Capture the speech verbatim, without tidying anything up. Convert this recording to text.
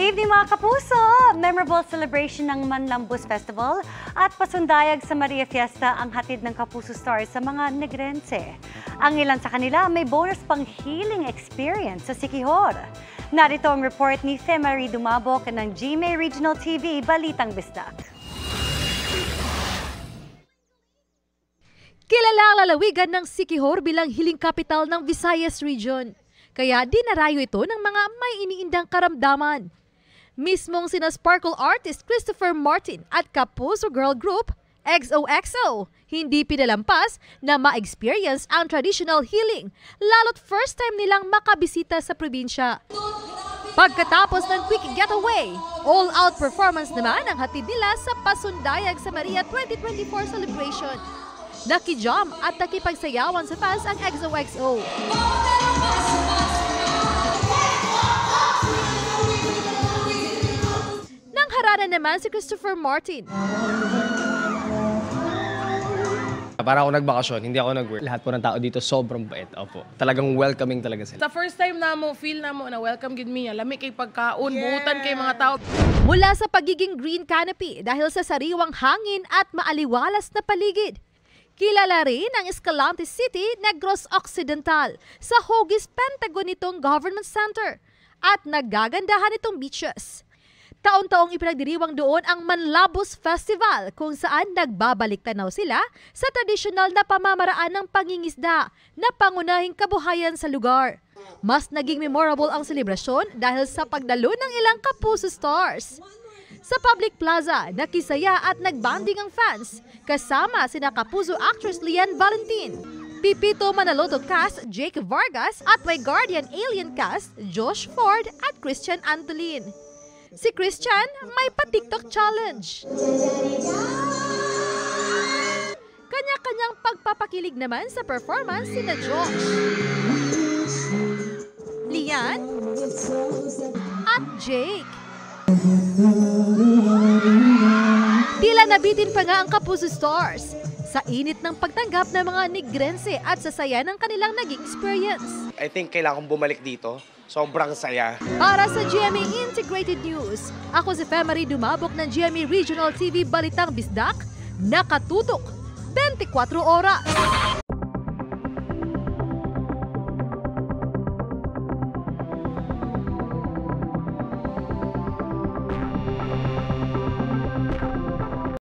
evening mga kapuso! Memorable celebration ng Manlambus Festival at pasundayag sa Maria Fiesta ang hatid ng Kapuso Stars sa mga Negrense. Ang ilan sa kanila may bonus pang healing experience sa Siquijor. Narito ang report ni Femarie Dumabok ng G M A Regional T V Balitang Bisdak. Kilala ang lalawigan ng Siquijor bilang hiling capital ng Visayas Region. Kaya dinarayo ito ng mga may iniindang karamdaman. Mismong sina sparkle artist Christopher Martin at Kapuso Girl Group, X O X O, hindi pinalampas na ma-experience ang traditional healing, lalo't first time nilang makabisita sa probinsya. Pagkatapos ng quick getaway, all-out performance naman ang hatid nila sa pasundayag sa Maria twenty twenty-four celebration. Nakijam at nakipagsayawan sa fans ang X O X O. Nang harana naman si Christopher Martin. Para ako nagbakasyon, hindi ako nag-work. Lahat po ng tao dito sobrang bait. Opo. Talagang welcoming talaga sila. Sa first time na mo, feel na mo na welcome gid me. Lami kay pagkaon, buutan kay mga tao. Mula sa pagiging green canopy dahil sa sariwang hangin at maaliwalas na paligid. Kilala rin ang Escalante City, Negros Occidental sa Hugis Pentagon nitong government center at nagagandahan itong beaches. Taon-taong ipinagdiriwang doon ang Manlambus Festival kung saan nagbabalik tanaw sila sa tradisyonal na pamamaraan ng pangingisda na pangunahing kabuhayan sa lugar. Mas naging memorable ang selebrasyon dahil sa pagdalo ng ilang Kapuso Stars. Sa public plaza, nakisaya at nagbanding ang fans kasama sina Kapuso actress Lian Valentin, Pipito Manaloto cast Jake Vargas at My Guardian Alien cast Josh Ford at Christian Antolin. Si Christian may pa-TikTok challenge. Kanya-kanyang pagpapakilig naman sa performance sina Josh, Lian at Jake. Tila nabitin pa nga ang Kapuso Stars sa init ng pagtanggap ng mga Negrense at sa saya ng kanilang naging experience. I think kailangan kong bumalik dito. Sobrang saya. Para sa G M A Integrated News, ako si Femarie Dumabok ng G M A Regional T V Balitang Bisdak, nakatutok twenty-four oras.